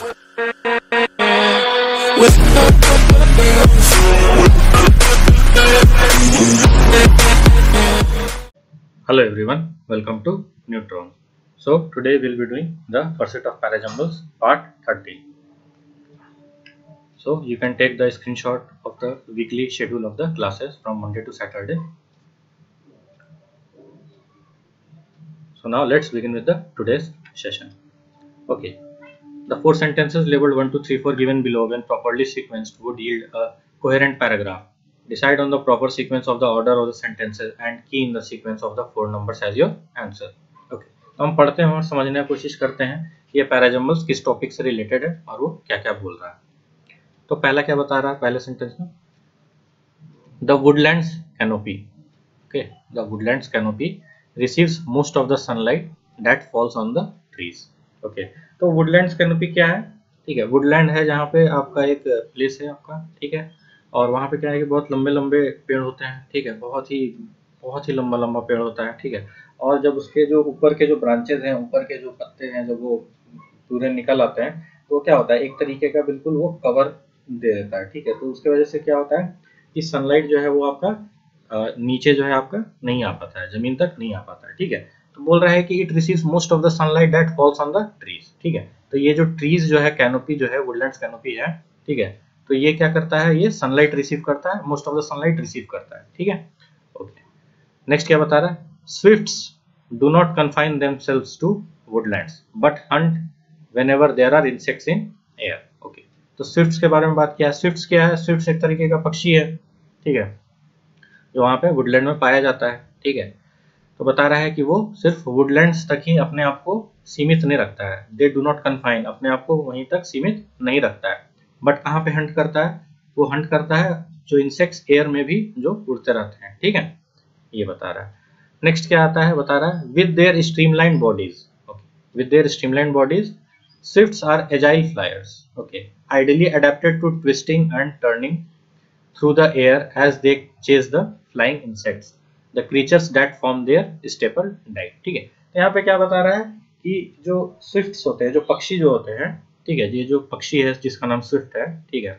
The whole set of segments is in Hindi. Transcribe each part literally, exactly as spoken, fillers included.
Hello everyone, welcome to Neutron. So today we'll be doing the pursuit of parajumbles part thirty. So you can take the screenshot of the weekly schedule of the classes from Monday to Saturday. So now let's begin with the today's session. Okay, the four sentences labeled one, two, three, four given below when properly sequenced would yield a coherent paragraph. Decide on the proper sequence of the order of the sentences and key in the sequence of the four numbers as your answer. Okay, तो हम पढ़ते हैं और समझने की कोशिश करते हैं ये पैराजम्बल्स किस टॉपिक से रिलेटेड है और वो क्या क्या बोल रहा है। तो पहला क्या बता रहा है पहले सेंटेंस में, the woodlands canopy, okay, the woodlands canopy receives most of the sunlight that falls on the trees. Okay, तो वुडलैंड्स कैनोपी क्या है, ठीक है, वुडलैंड है जहाँ पे आपका एक प्लेस है आपका, ठीक है, और वहाँ पे क्या है कि बहुत लंबे लंबे पेड़ होते हैं, ठीक है, बहुत ही बहुत ही लंबा लंबा पेड़ होता है, ठीक है, और जब उसके जो ऊपर के जो ब्रांचेज हैं, ऊपर के जो पत्ते हैं, जब वो पूरे निकल आते हैं तो क्या होता है एक तरीके का बिल्कुल वो कवर दे देता है, ठीक है, तो उसकी वजह से क्या होता है कि सनलाइट जो है वो आपका नीचे जो है आपका नहीं आ पाता है, जमीन तक नहीं आ पाता है, ठीक है। तो बोल रहा है कि it receives most of the sunlight that falls on the trees, ठीक है, तो ये जो ट्रीज जो है कैनोपी जो है वुडलैंड्स कैनोपी है, ठीक है, तो ये क्या करता है, ये सनलाइट रिसीव करता है, most of the sunlight receive करता है, ठीक है। ओके, नेक्स्ट क्या बता रहा है, swifts do not confine themselves to woodlands but hunt whenever there are insects in air. Okay, तो स्विफ्ट्स के बारे में बात किया है। स्विफ्ट्स क्या है, स्विफ्ट्स एक तरीके का पक्षी है, ठीक है, जो वहां पे वुडलैंड में पाया जाता है, ठीक है, तो बता रहा है कि वो सिर्फ वुडलैंड्स तक ही अपने आप को सीमित नहीं रखता है, दे डू नॉट कन्फाइन, अपने आप को वहीं तक सीमित नहीं रखता है, बट कहाँ पे हंट करता है, वो हंट करता है जो इंसेक्ट्स एयर में भी जो उड़ते रहते हैं, ठीक है, ये बता रहा है। नेक्स्ट क्या आता है, बता रहा है with their streamline bodies, okay, with their streamline bodies swifts are agile flyers, okay, ideally adapted to twisting and turning through the air as they chase the flying insects, the creatures that form their staple diet, ठीक है। तो यहाँ पे क्या बता रहा है कि जो स्विफ्ट्स होते हैं, जो पक्षी जो होते हैं, ठीक है, ये जो पक्षी है जिसका नाम स्विफ्ट है, ठीक है,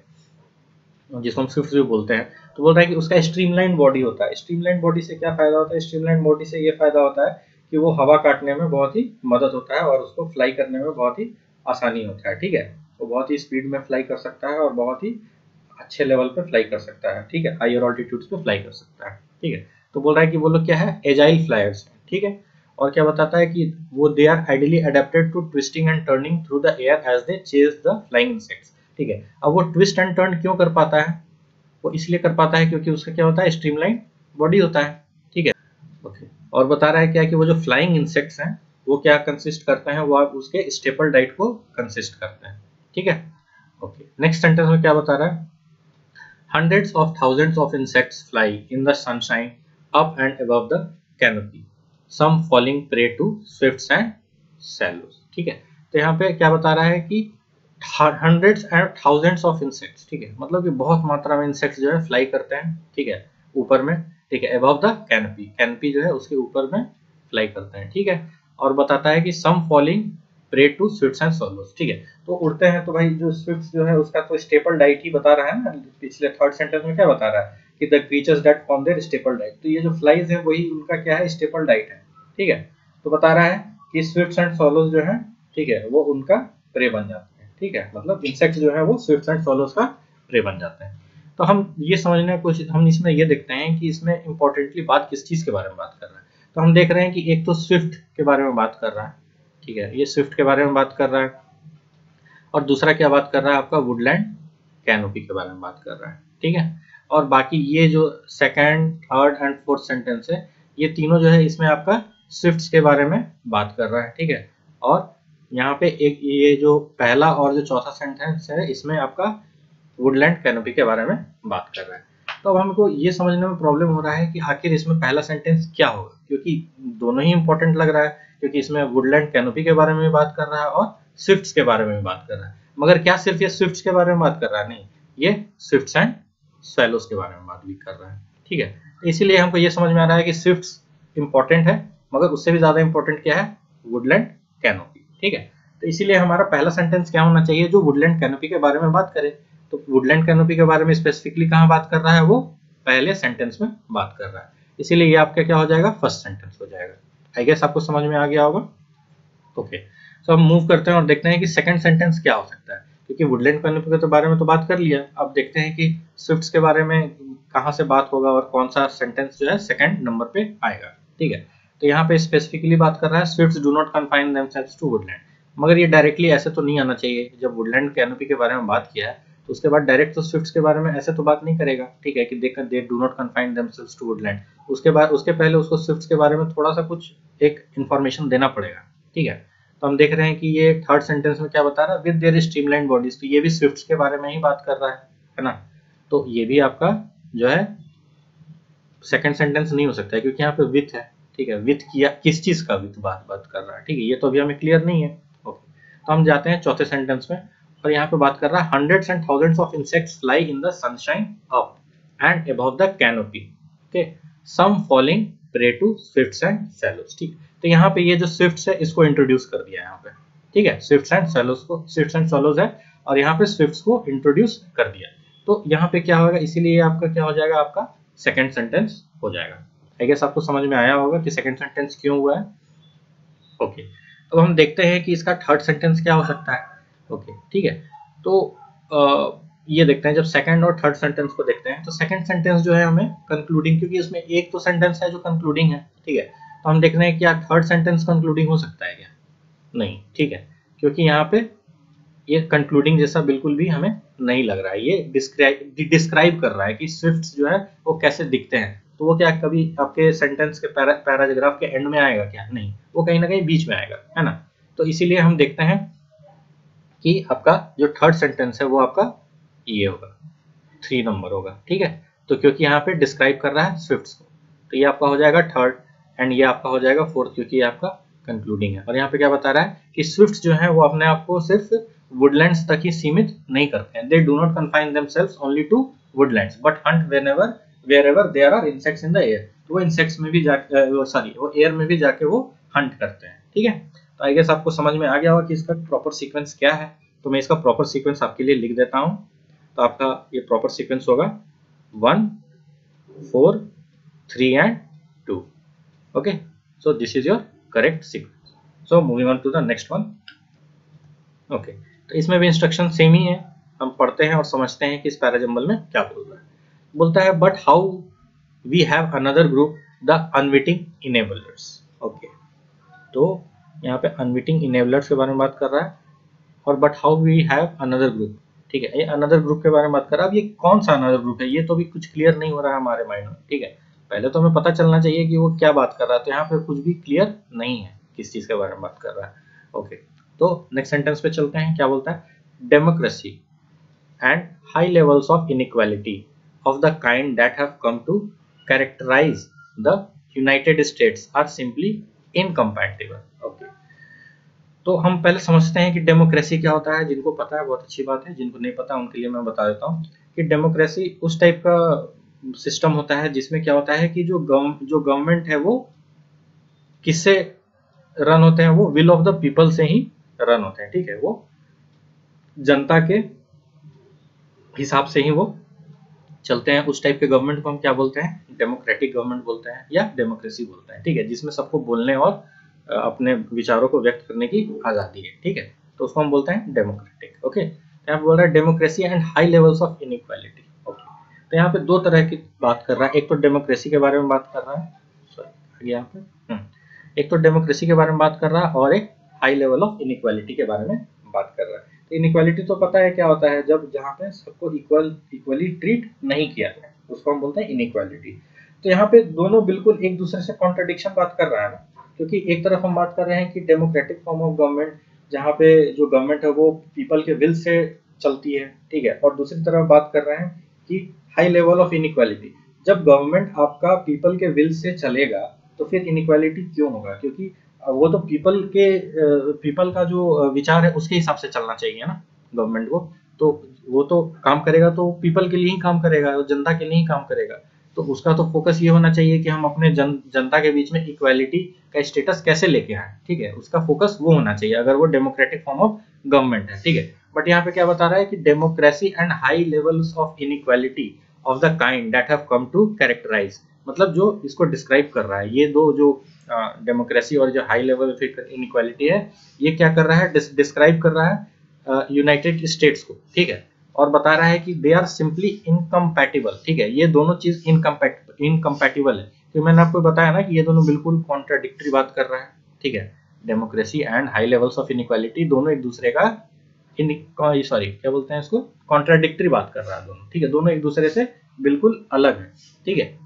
जिसको हम स्विफ्ट भी बोलते हैं, तो बोल रहा है कि उसका स्ट्रीमलाइन बॉडी होता है। स्ट्रीमलाइन बॉडी से क्या फायदा होता है, स्ट्रीमलाइन बॉडी से ये फायदा होता है कि वो हवा काटने में बहुत ही मदद होता है और उसको फ्लाई करने में बहुत ही आसानी होता है, ठीक है, वो बहुत ही स्पीड में फ्लाई कर सकता है और बहुत ही अच्छे लेवल पे फ्लाई कर सकता है, ठीक है, हायर ऑल्टीट्यूड्स पे फ्लाई कर सकता है, ठीक है। तो बोल रहा है कि वो लोग क्या है, एजाइल फ्लायर्स हैं, ठीक है, और क्या बताता है कि वो they are ideally adapted to twisting and turning through the air as they chase the flying insects, ठीक है। अब वो ट्विस्ट एंड टर्न क्यों कर पाता है, वो इसलिए कर पाता है क्योंकि उसका क्या होता है, स्ट्रीमलाइन बॉडी होता है, ठीक है। ओके, और बता रहा है क्या कि वो जो फ्लाइंग इंसेक्ट्स हैं वो क्या कंसिस्ट करते हैं, वो उसके स्टेपल डाइट को कंसिस्ट करते हैं, ठीक है। ओके, नेक्स्ट सेंटेंस में क्या बता रहा है, hundreds of thousands of insects fly in the sunshine up and above the canopy, some falling prey to swifts and swallows, ठीक है। तो यहाँ पे क्या बता रहा है कि hundreds and thousands of insects, ठीक है, मतलब कि बहुत मात्रा में इंसेक्ट्स जो है फ्लाई करते हैं, ठीक है, ऊपर में, ठीक है, above the canopy, canopy जो है उसके ऊपर में फ्लाई करते हैं, ठीक है, और बताता है कि some falling prey to swifts and swallows, ठीक है, तो उड़ते हैं, तो भाई जो स्विफ्ट्स जो है उसका तो स्टेपल डाइट ही बता रहा है ना, पिछले थर्ड सेंटेंस में क्या बता रहा है कि the creatures that form their staple diet, तो ये जो फ्लाइज है वही उनका क्या है, स्टेपल डाइट है, ठीक है, तो बता रहा है कि स्विफ्ट्स एंड स्वॉलोज जो है, ठीक है, वो उनका प्रे बन जाते हैं, ठीक है, मतलब इंसेक्ट्स जो है वो स्विफ्ट्स एंड स्वॉलोज का प्रे बन जाते हैं। तो हम ये समझने की कोशिश, हम इसमें ये देखते हैं कि इसमें इंपॉर्टेंटली बात किस चीज के बारे में बात कर रहा है। तो हम देख रहे हैं कि एक तो स्विफ्ट के बारे में बात कर रहा है, ठीक है, ये स्विफ्ट के बारे में बात कर रहा है, और दूसरा क्या बात कर रहा है, आपका वुडलैंड कैनोपी के बारे में बात कर रहा है, ठीक है, और बाकी ये जो second, third and fourth sentence है ये तीनों जो है इसमें आपका स्विफ्ट्स के बारे में बात कर रहा है, ठीक है, और यहाँ पे एक ये जो पहला और जो चौथा सेंटेंस है इसमें आपका वुडलैंड कैनोपी के बारे में बात कर रहा है। तो अब हमको ये समझने में प्रॉब्लम हो रहा है कि आखिर इसमें पहला सेंटेंस क्या होगा, क्योंकि दोनों ही इंपॉर्टेंट लग रहा है, क्योंकि इसमें वुडलैंड कैनोपी के बारे में भी बात कर रहा है और स्विफ्ट्स के बारे में भी बात कर रहा है, मगर क्या सिर्फ ये स्विफ्ट्स के बारे में बात कर रहा है, नहीं, ये स्विफ्ट्स एंड स्वैलोज के बारे में बात भी कर रहा है, ठीक है। तो इसीलिए हमको ये समझ में आ रहा है कि स्विफ्ट्स इंपॉर्टेंट है, मगर उससे भी ज्यादा इंपॉर्टेंट क्या है, वुडलैंड कैनोपी, ठीक है। तो इसीलिए हमारा पहला सेंटेंस क्या होना चाहिए, जो वुडलैंड कैनोपी के बारे में बात करे। तो वुडलैंड कैनोपी के बारे में स्पेसिफिकली कहाँ बात कर रहा है, वो पहले सेंटेंस में बात कर रहा है, इसीलिए ये आपका क्या हो जाएगा, फर्स्ट सेंटेंस हो जाएगा। आई गेस आपको समझ में आ गया होगा। ओके, तो हम मूव करते हैं और देखते हैं कि सेकंड सेंटेंस क्या हो सकता है, क्योंकि वुडलैंड कैनोपी के बारे में तो बात कर लिया। अब देखते हैं कि स्विफ्ट्स के बारे में कहाँ से बात होगा और कौन सा सेंटेंस जो है सेकंड नंबर पे आएगा। ठीक है, तो यहाँ पे स्पेसिफिकली बात कर रहा है swifts do not confine themselves to woodland, मगर ये डायरेक्टली ऐसे तो नहीं आना चाहिए। जब वुडलैंड कैनोपी के बारे में बात किया है तो उसके बाद डायरेक्ट तो स्विफ्ट्स के बारे में ऐसे तो बात नहीं करेगा। ठीक है, कि they they do not confine themselves to woodland, उसके बाद उसके पहले उसको स्विफ्ट्स के बारे में थोड़ा सा कुछ एक इन्फॉर्मेशन देना पड़ेगा। ठीक है, तो हम देख रहे हैं कि ये थर्ड सेंटेंस में क्या बता रहा है, विद देयर स्ट्रीमलाइन बॉडीज, तो ये भी स्विफ्ट्स के बारे में ही बात कर रहा है, है ना। तो ये भी आपका जो है सेकंड सेंटेंस नहीं हो सकता है, क्योंकि यहाँ पे विथ है। ठीक है, विथ किया, किस चीज का विथ बात बात कर रहा है। ठीक है, ये तो अभी हमें क्लियर नहीं है। ओके, तो हम जाते हैं चौथे सेंटेंस में, और यहाँ पे बात कर रहा है hundreds and thousands of insects fly in the sunshine up and above the canopy, okay, some falling prey to swifts and swallows. ठीक, तो यहाँ पे ये जो स्विफ्ट्स है इसको इंट्रोड्यूस कर दिया यहाँ पे। ठीक है, स्विफ्ट्स एंड सैलोज को, स्विफ्ट्स एंड सैलोज है, और यहाँ पे स्विफ्ट्स को इंट्रोड्यूस कर दिया। तो यहाँ पे क्या होगा, इसीलिए आपका क्या हो जाएगा, आपका सेकंड सेंटेंस हो जाएगा। आई गेस आपको समझ में आया होगा कि सेकंड सेंटेंस क्यों हुआ है। ओके, अब हम देखते हैं कि इसका थर्ड सेंटेंस क्या हो सकता है। ओके, ठीक है, तो आ, ये देखते हैं, जब सेकंड और थर्ड सेंटेंस को देखते हैं तो सेकंड सेंटेंस जो है हमें कंक्लूडिंग, क्योंकि इसमें एक तो सेंटेंस है जो कंक्लूडिंग है। ठीक है, तो हम देख रहे हैं कि यार थर्ड सेंटेंस कंक्लूडिंग हो सकता है क्या, नहीं। ठीक है, क्योंकि यहाँ पे ये कंक्लूडिंग जैसा बिल्कुल भी हमें नहीं लग रहा है। ये डिस्क्राइब डिस्क्राइब कर रहा है कि स्विफ्ट्स जो है वो कैसे दिखते हैं, तो वो क्या कभी आपके सेंटेंस के पैरा, पैराग्राफ के एंड में आएगा क्या, नहीं, वो कहीं ना कहीं बीच में आएगा, है ना। तो इसीलिए हम देखते हैं कि आपका जो थर्ड सेंटेंस है वो आपका ये होगा, थ्री नंबर होगा। ठीक है, तो क्योंकि यहाँ पे डिस्क्राइब कर रहा है स्विफ्ट्स को, तो ये आपका हो जाएगा थर्ड, एंड ये आपका हो जाएगा फोर्थ, क्योंकि ये आपका कंक्लूडिंग है। और यहाँ पे क्या बता रहा है कि स्विफ्ट्स जो है वो अपने आप को सिर्फ वुडलैंड्स तक ही सीमित नहीं करते हैं। They do not confine themselves only to woodlands but hunt whenever wherever there are insects in the air, तो वो इंसेक्ट्स में भी जाके, सॉरी वो एयर में भी जाके वो हंट करते हैं। ठीक है, तो आई गेस आपको समझ में आ गया होगा कि इसका प्रॉपर सीक्वेंस क्या है। तो मैं इसका प्रॉपर सीक्वेंस आपके लिए लिख देता हूँ। तो आपका ये प्रॉपर सीक्वेंस होगा one four three and two. Okay, so this is your correct sequence. So moving on to the next one. Okay, तो इसमें भी इंस्ट्रक्शन सेम ही है, हम पढ़ते हैं और समझते हैं कि इस पैराजंबल में क्या बोल रहा है। बोलता है but how we have another group the unwitting enablers. Okay, तो यहाँ पे अनविटिंग इनेबलर्स के बारे में बात कर रहा है, और but how we have another group. ठीक है, ये अनदर ग्रुप के बारे में बात कर रहा है। अब ये कौन सा अनदर ग्रुप है, ये तो भी कुछ क्लियर नहीं हो रहा है हमारे माइंड में। ठीक है, पहले तो हमें पता चलना चाहिए कि वो क्या बात कर रहा है, तो यहाँ पे कुछ भी क्लियर नहीं है किस चीज के बारे में बात कर रहा है। ओके, तो नेक्स्ट सेंटेंस पे चलते हैं। क्या बोलता है, democracy and high levels of inequality of the kind that have come to characterise the United States are simply incompatible. Okay, तो हम पहले समझते हैं कि डेमोक्रेसी क्या होता है। जिनको पता है बहुत अच्छी बात है, जिनको नहीं पता उनके लिए मैं बता देता हूँ कि डेमोक्रेसी उस टाइप का सिस्टम होता है जिसमें क्या होता है कि जो गव जो गवर्नमेंट है वो किससे रन होते हैं, वो विल ऑफ द पीपल से ही रन होते हैं। ठीक है, वो जनता के हिसाब से ही वो चलते हैं। उस टाइप के गवर्नमेंट को हम क्या बोलते हैं, डेमोक्रेटिक गवर्नमेंट बोलते हैं या डेमोक्रेसी बोलते हैं। ठीक है, जिसमें सबको बोलने और अपने विचारों को व्यक्त करने की आजादी है। ठीक है, तो उसको हम बोलते हैं डेमोक्रेटिक। ओके, तो यहाँ बोल रहा है democracy and high levels of inequality. Okay, तो यहाँ पे दो तरह की बात कर रहा है। एक तो डेमोक्रेसी के बारे में बात कर रहा है, सॉरी यहाँ पे एक तो डेमोक्रेसी के बारे में बात कर रहा है और एक हाई लेवल ऑफ इनइक्वालिटी के बारे में बात कर रहा है। तो इनइक्वालिटी तो पता है क्या होता है, जब जहाँ पे सबको इक्वल इक्वली ट्रीट नहीं किया जाए उसको हम बोलते हैं इनइक्वालिटी। तो यहाँ पे दोनों बिल्कुल एक दूसरे से कॉन्ट्रडिक्शन बात कर रहा है ना, क्योंकि एक तरफ हम बात कर रहे हैं कि डेमोक्रेटिक फॉर्म ऑफ गवर्नमेंट जहाँ पे जो गवर्नमेंट है वो पीपल के विल से चलती है। ठीक है, और दूसरी तरफ बात कर रहे हैं कि हाई लेवल ऑफ इनइक्वालिटी, जब गवर्नमेंट आपका पीपल के विल से चलेगा तो फिर इनइक्वालिटी क्यों होगा, क्योंकि वो तो पीपल के पीपल का जो विचार है उसके हिसाब से चलना चाहिए ना गवर्नमेंट को। तो वो तो काम करेगा तो पीपल के लिए ही काम करेगा, जनता के लिए ही काम करेगा। तो उसका तो फोकस ये होना चाहिए कि हम अपने जन जनता के बीच में इक्वालिटी का स्टेटस कैसे लेके आए, ठीक है, उसका फोकस वो होना चाहिए अगर वो डेमोक्रेटिक फॉर्म ऑफ गवर्नमेंट है, ठीक है। बट यहाँ पे क्या बता रहा है कि democracy and high levels of inequality of the kind that have come to characterise, मतलब जो इसको डिस्क्राइब कर रहा है, ये दो जो डेमोक्रेसी uh, और जो हाई लेवल ऑफ इनइक्वालिटी है, ये क्या कर रहा है, डिस्क्राइब कर रहा है यूनाइटेड uh, स्टेट्स को, ठीक है, और बता रहा है कि दे आर सिंपली इनकम्पैटिबल, ठीक है, ये दोनों चीज इनकम्पैटिबल है, क्योंकि मैंने आपको बताया ना कि ये दोनों बिल्कुल कॉन्ट्राडिक्टरी बात कर रहा है, ठीक है, democracy and high levels of inequality दोनों एक दूसरे का इन सॉरी क्या बोलते हैं इसको, कॉन्ट्राडिक्टरी बात कर रहा है दोनों, ठीक है, दोनों एक दूसरे से बिल्कुल अलग है, ठीक है,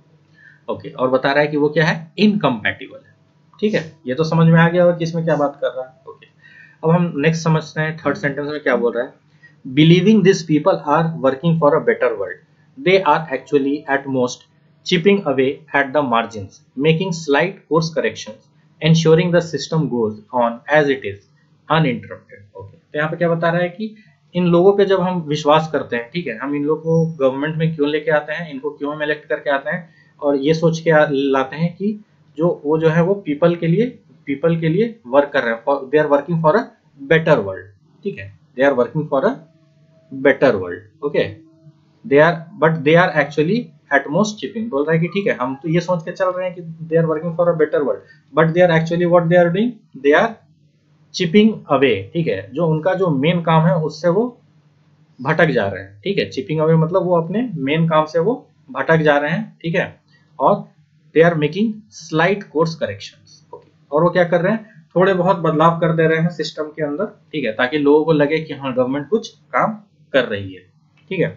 ओके, और बता रहा है कि वो क्या है, इनकम्पैटिबल है, ठीक है, ये तो समझ में आ गया होगा कि इसमें क्या बात कर रहा है, ओके। अब हम नेक्स्ट समझते हैं, थर्ड सेंटेंस में क्या बोल रहा है, Believing these people are working for a better world, they are actually at most chipping away at the margins, making slight course corrections, ensuring the system goes on as it is, uninterrupted. Okay. तो यहाँ पे क्या बता रहा है कि इन लोगों पे जब हम विश्वास करते हैं, ठीक है, हम इन लोगों को गवर्नमेंट में क्यों लेके आते हैं, इनको क्यों हम इलेक्ट करके आते हैं, और ये सोच के लाते हैं कि जो वो जो है वो पीपल के लिए पीपल के लिए वर्क कर रहे हैं, they are working for a better world, ठीक है, they are working for a better world, okay, they are but they are actually at most chipping, बोल रहा है कि ठीक है, हम तो ये सोच के चल रहे हैं कि they are working for a better world, but they are actually what they are doing, they are chipping away, ठीक है, जो उनका जो मेन काम है उससे वो भटक जा रहे हैं, ठीक है, चिपिंग अवे मतलब वो अपने मेन काम से वो भटक जा रहे हैं, ठीक है, और they are making slight course corrections, okay, और वो क्या कर रहे हैं, थोड़े बहुत बदलाव कर दे रहे हैं सिस्टम के अंदर, ठीक है, ताकि लोगों को लगे कि हाँ गवर्नमेंट कुछ काम कर रही है, ठीक है,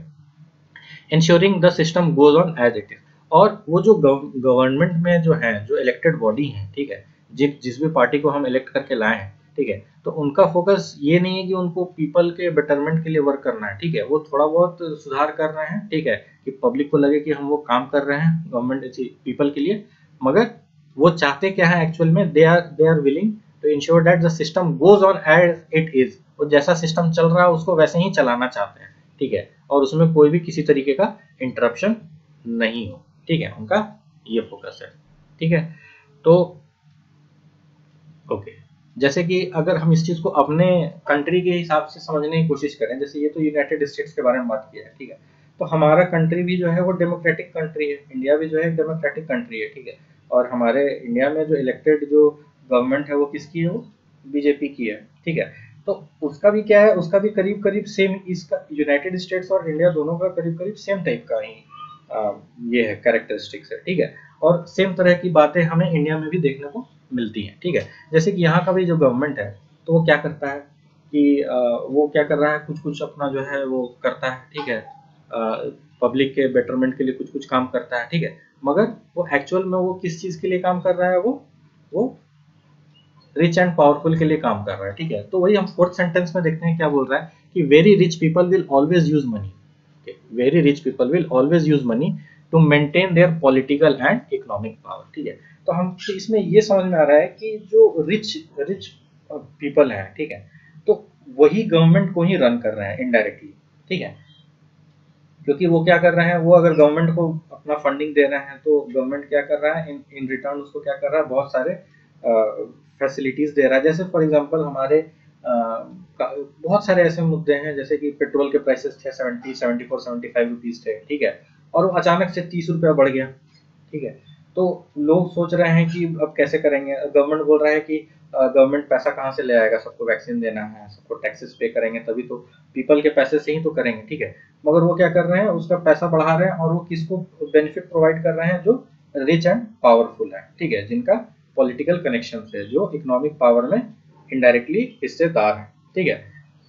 ensuring the system goes on as it is, और वो जो गवर्नमेंट में जो है, जो इलेक्टेड बॉडी है, ठीक है, जिस जिस भी पार्टी को हम इलेक्ट करके लाए हैं, ठीक है, तो उनका फोकस ये नहीं है कि उनको पीपल के बेटरमेंट के लिए वर्क करना है, ठीक है, वो थोड़ा बहुत सुधार कर रहे हैं, ठीक है, कि पब्लिक को लगे कि हम वो काम कर रहे हैं गवर्नमेंट पीपल के लिए, मगर वो चाहते क्या है एक्चुअल में, they are they are willing to ensure that the system goes on as it is, वो जैसा सिस्टम चल रहा है उसको वैसे ही चलाना चाहते हैं, ठीक है, और उसमें कोई भी किसी तरीके का इंटरप्शन नहीं हो, ठीक है, उनका ये फोकस है, ठीक है, तो ओके, जैसे कि अगर हम इस चीज को अपने कंट्री के हिसाब से समझने की कोशिश करें, जैसे ये तो यूनाइटेड स्टेट्स के बारे में बात किया है, ठीक है, तो हमारा कंट्री भी जो है वो डेमोक्रेटिक कंट्री है, इंडिया भी जो है डेमोक्रेटिक कंट्री है, ठीक है, और हमारे इंडिया में जो इलेक्टेड जो गवर्नमेंट है वो किसकी है, वो बीजेपी की है, ठीक है, तो उसका भी क्या है, उसका भी करीब करीब सेम, इसका यूनाइटेड स्टेट्स और इंडिया दोनों का करीब करीब सेम टाइप का ही आ, ये है कैरेक्टरिस्टिक्स है, ठीक है, और सेम तरह की बातें हमें इंडिया में भी देखने को मिलती हैं, ठीक है, जैसे कि यहाँ का भी जो गवर्नमेंट है तो वो क्या करता है कि आ, वो क्या कर रहा है, कुछ कुछ अपना जो है वो करता है, ठीक है, पब्लिक के बेटरमेंट के लिए कुछ कुछ काम करता है, ठीक है, मगर वो एक्चुअल में वो किस चीज के लिए काम कर रहा है, वो वो रिच एंड पावरफुल के लिए काम कर रहा है, ठीक है, तो वही हम फोर्थ सेंटेंस में देखते हैं क्या बोल रहा है कि very rich people will always use money, very rich people will always use money to maintain their political and economic power, ठीक है, तो हम तो इसमें ये समझ में आ रहा है कि जो रिच रिच पीपल है, ठीक है, तो वही गवर्नमेंट को ही रन कर रहे हैं इनडायरेक्टली, ठीक है, क्योंकि वो क्या कर रहे हैं, वो अगर गवर्नमेंट को अपना फंडिंग दे रहे हैं तो गवर्नमेंट क्या कर रहा है, इन इन रिटर्न उसको क्या कर रहा है, बहुत सारे फैसिलिटीज दे रहा है, जैसे फॉर एग्जांपल हमारे आ, बहुत सारे ऐसे मुद्दे हैं, जैसे कि पेट्रोल के प्राइसेस थे seventy seventy four seventy five rupees थे, ठीक है, और वो अचानक से तीस रुपया बढ़ गया, ठीक है, तो लोग सोच रहे हैं कि अब कैसे करेंगे, गवर्नमेंट बोल रहा है कि गवर्नमेंट पैसा कहाँ से ले आएगा, सबको वैक्सीन देना है, सबको टैक्सेस पे करेंगे, तभी तो पीपल के पैसे से ही तो करेंगे, ठीक है, मगर वो क्या कर रहे हैं, उसका पैसा बढ़ा रहे हैं, और वो किसको बेनिफिट प्रोवाइड कर रहे हैं, जो रिच एंड पावरफुल है, ठीक है, जिनका पॉलिटिकल कनेक्शन है, जो इकोनॉमिक पावर में इनडायरेक्टली हिस्सेदार है, ठीक है,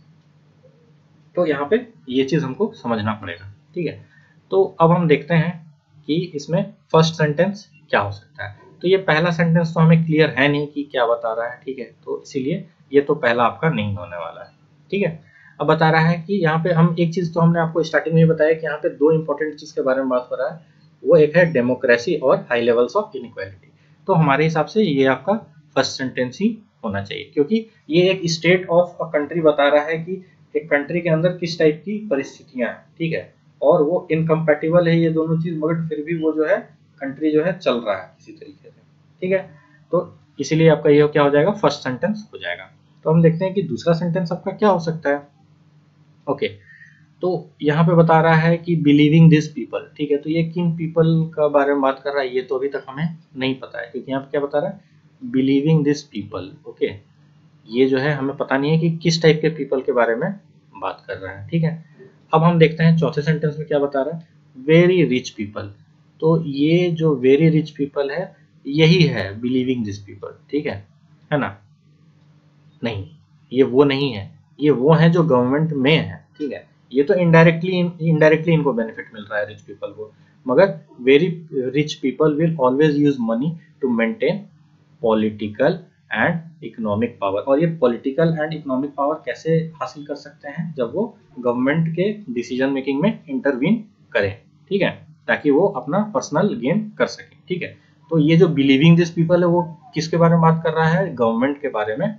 तो यहाँ पे ये चीज हमको समझना पड़ेगा, ठीक है, तो अब हम देखते हैं कि इसमें फर्स्ट सेंटेंस क्या हो सकता है, तो ये पहला सेंटेंस तो हमें क्लियर है नहीं कि क्या बता रहा है, ठीक है, तो इसीलिए ये तो पहला आपका नहीं होने वाला है, ठीक है, अब बता रहा है कि यहाँ पे हम एक चीज तो हमने आपको स्टार्टिंग में बताया कि यहाँ पे दो इंपॉर्टेंट चीज के बारे में बात कर रहा है, वो एक है डेमोक्रेसी और हाई लेवल्स ऑफ इनइक्वालिटी, तो हमारे हिसाब से ये आपका फर्स्ट सेंटेंस ही होना चाहिए, क्योंकि ये एक स्टेट ऑफ अ कंट्री बता रहा है कि एक कंट्री के अंदर किस टाइप की परिस्थितियां हैं, ठीक है, और वो इनकम्पैटिबल है ये दोनों चीज, मगर फिर भी वो जो है कंट्री जो है चल रहा है किसी तरीके से, ठीक है। तो इसीलिए आपका ये क्या हो जाएगा, फर्स्ट सेंटेंस हो जाएगा। तो हम देखते हैं कि दूसरा सेंटेंस आपका क्या हो सकता है। ओके, तो यहाँ पे बता रहा है कि बिलीविंग दिस पीपल, ठीक है। तो ये किन पीपल का बारे में बात कर रहा है ये तो अभी तक हमें नहीं पता है, क्योंकि यहाँ पे क्या बता रहा है, बिलीविंग दिस पीपल। ओके, ये जो है हमें पता नहीं है कि किस टाइप के पीपल के बारे में बात कर रहा है, ठीक है। अब हम देखते हैं चौथे सेंटेंस में क्या बता रहा है, वेरी रिच पीपल। तो ये जो वेरी रिच पीपल है यही है बिलीविंग दिस पीपल, ठीक है है ना। नहीं, ये वो नहीं है, ये वो है जो गवर्नमेंट में है, ठीक है। ये तो इनडायरेक्टली इनडायरेक्टली इनको बेनिफिट मिल रहा है रिच पीपल को, मगर very rich people will always use money to maintain political and economic power. और ये पॉलिटिकल एंड इकोनॉमिक पावर कैसे हासिल कर सकते हैं, जब वो गवर्नमेंट के डिसीजन मेकिंग में इंटरवीन करें, ठीक है, ताकि वो अपना पर्सनल गेन कर सके, ठीक है। तो ये जो बिलीविंग दिस पीपल है वो किसके बारे में बात कर रहा है, गवर्नमेंट के बारे में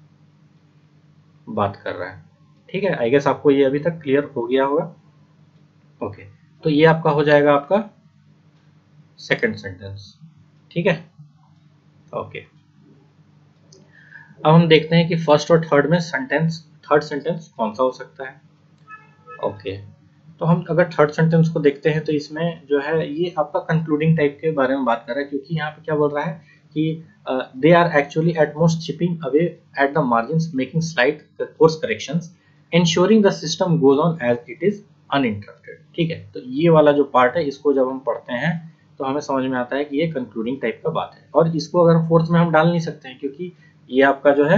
बात कर रहा है, ठीक है। आई गेस आपको ये अभी तक क्लियर हो गया होगा। ओके, तो ये आपका हो जाएगा आपका सेकंड सेंटेंस, ठीक है। ओके, अब हम देखते हैं कि फर्स्ट और थर्ड में सेंटेंस थर्ड सेंटेंस कौन सा हो सकता है। ओके, तो हम अगर थर्ड सेंटेंस को देखते हैं तो इसमें जो है ये आपका कंक्लूडिंग टाइप के बारे में बात कर रहा है, क्योंकि यहाँ पे क्या बोल रहा है कि they are actually at most chipping away at the margins making slight course corrections ensuring the system goes on as it is uninterrupted, ठीक है। तो ये वाला जो पार्ट है इसको जब हम पढ़ते हैं तो हमें समझ में आता है कि ये कंक्लूडिंग टाइप का बात है, और इसको अगर फोर्थ में हम डाल नहीं सकते हैं क्योंकि ये आपका जो है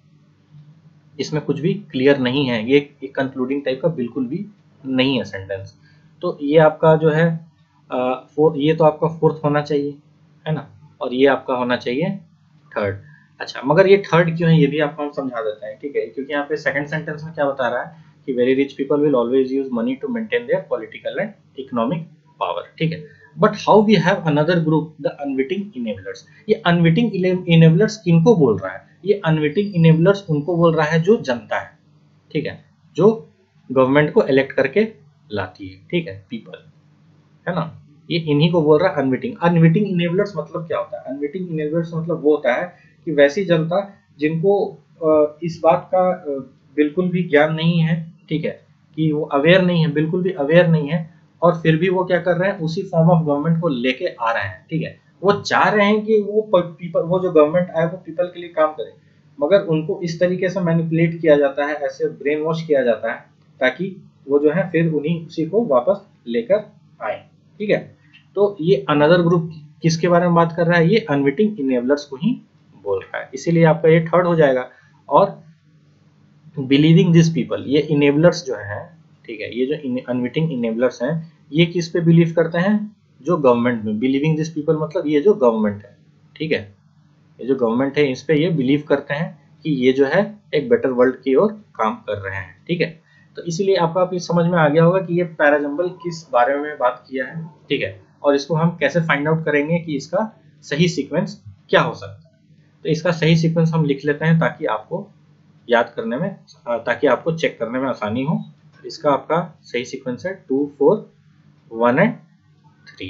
इसमें कुछ भी क्लियर नहीं है, ये एक कंक्लूडिंग टाइप का बिल्कुल भी नहीं है सेंटेंस। तो ये आपका जो है आ, फोर, ये तो आपका फोर्थ होना चाहिए, है ना, और ये आपका होना चाहिए थर्ड। अच्छा, मगर ये थर्ड क्यों है ये भी आपको हम समझा देते हैं, ठीक है। क्योंकि यहाँ पे सेकंड सेंटेंस में क्या बता रहा है कि very rich people will always use money to maintain their political and economic power, ठीक है। But how we have another group the unwitting enablers. ये अनविटिंग इनेबलर्स किनको बोल रहा है, ये अनविटिंग इनेबलर्स उनको बोल रहा है जो जनता है, ठीक है, जो गवर्नमेंट को इलेक्ट करके लाती है, ठीक है, पीपल, है ना। ये इन्हीं को बोल रहा है अनविटिंग। अनविटिंग इनेबलर्स मतलब क्या होता है, अनविटिंग इनेबलर्स मतलब वो होता है कि वैसी जनता जिनको इस बात का बिल्कुल भी ज्ञान नहीं है, ठीक है, कि वो अवेयर नहीं है, बिल्कुल भी अवेयर नहीं है, और फिर भी वो क्या कर रहे हैं, उसी फॉर्म ऑफ गवर्नमेंट को लेके आ रहे हैं, ठीक है। वो चाह रहे हैं कि वो पीपल, वो जो गवर्नमेंट आए वो पीपल के लिए काम करे, मगर उनको इस तरीके से मैनिपुलेट किया जाता है, ऐसे ब्रेन वॉश किया जाता है ताकि वो जो है फिर उन्हीं उसी को वापस लेकर आए, ठीक है। तो ये अनदर ग्रुप किसके बारे में बात कर रहा है, ये अनविटिंग इनेबलर्स को ही बोल रहा है, इसीलिए आपका ये थर्ड हो जाएगा। और बिलीविंग दिस पीपल, ये इनेबलर्स जो है, ठीक है, ये जो अनविटिंग इनेबलर्स हैं ये किस पे बिलीव करते हैं, जो गवर्नमेंट में। बिलीविंग दिस पीपल मतलब ये जो गवर्नमेंट है, ठीक है, ये जो गवर्नमेंट है इस पे ये बिलीव करते हैं कि ये जो है एक बेटर वर्ल्ड की ओर काम कर रहे हैं, ठीक है। तो इसीलिए आपको आप समझ में आ गया होगा कि ये पैराजंबल किस बारे में बात किया है, ठीक है, और इसको हम कैसे फाइंड आउट करेंगे कि इसका सही सीक्वेंस क्या हो सकता है। तो इसका सही सीक्वेंस हम लिख लेते हैं ताकि आपको याद करने में, ताकि आपको चेक करने में आसानी हो। इसका आपका सही सीक्वेंस है two four one and three.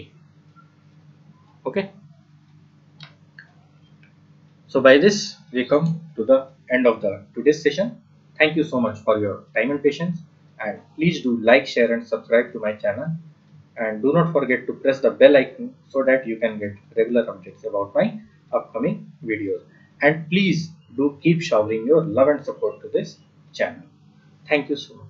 Okay, so by this we come to the end of the today's session. Thank you so much for your time and patience, and please do like, share and subscribe to my channel, and do not forget to press the bell icon so that you can get regular updates about my upcoming videos. And please do keep showering your love and support to this channel. Thank you so much.